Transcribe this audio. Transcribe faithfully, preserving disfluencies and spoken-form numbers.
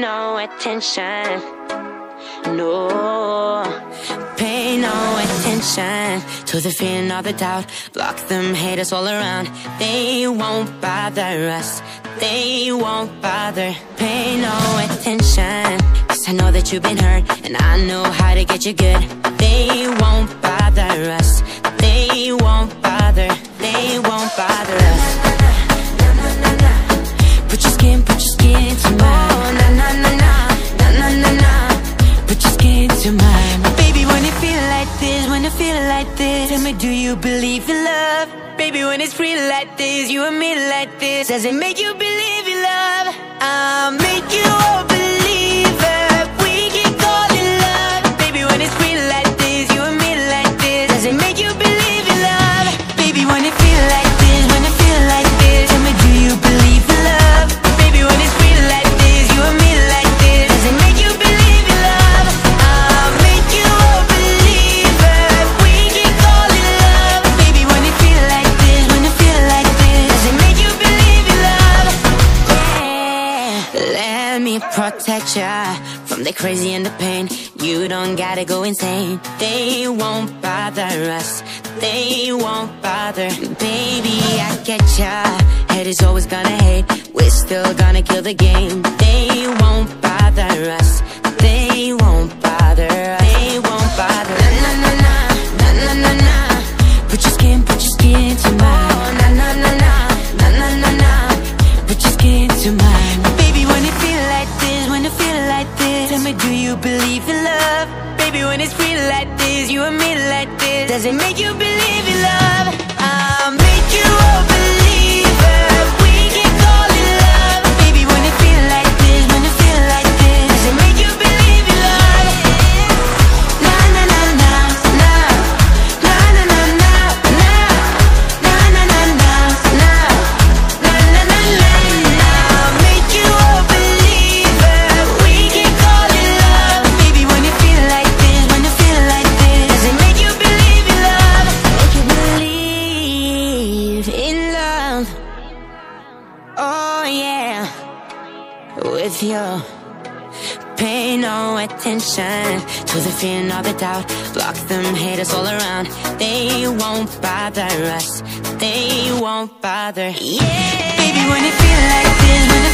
no attention. No, pay no attention to the fear and all the doubt. Block them haters all around. They won't bother us. They won't bother. Pay no attention, 'cause I know that you've been hurt, and I know how to get you good. They won't bother us. They won't bother. They won't bother us. Put your skin, put your skin to mine. Oh, na na na na, na na na na. Put your skin to mine. Baby, when it feel like this, when it feel like this, tell me, do you believe in love? Baby, when it's real like this, you and me like this, does it make you believe in love? I'll make you a believer. We can call it love. Baby, when it's real like this, you and me like this, does it make you believe in love? Baby, when it feel like this, when it feel like this, tell me, do you believe in love? Baby, when it's real like this, you and me like this, does it make you believe in love? I'll make you a believer. We can call it love. Baby, when it feel like this, when it feel like this, does it make you believe in love? Yeah. Let me protect ya from the crazy and the pain. You don't gotta go insane. They won't bother us. They won't bother. Baby, I get ya. Head is always gonna hate. We're still gonna kill the game. They won't bother us. They won't bother. They won't bother. Na na na na, na na na. Put your skin, put your skin to mine. Oh, na na na na, na na na na. Put your skin to mine. Baby, when it feel like this, when it feel like this, tell me, do you believe in love? Baby, when it's real like this, you and me like this, does it make you believe in love? I'll make you a believer. We can call it love. Baby, when it feel like this, when it feel like this, does it make you believe in love? Na na na na na, na na na na na, na na na na na, na na na na. I'll make you a believer. We can call it love. Baby, when it feel like this, when it feel like this, does it make you believe in love? Make you believe in love. Oh yeah, with you. Pay no attention to the fear and all the doubt. Block them haters all around. They won't bother us. They won't bother. Yeah. Baby, when it feel like this, when it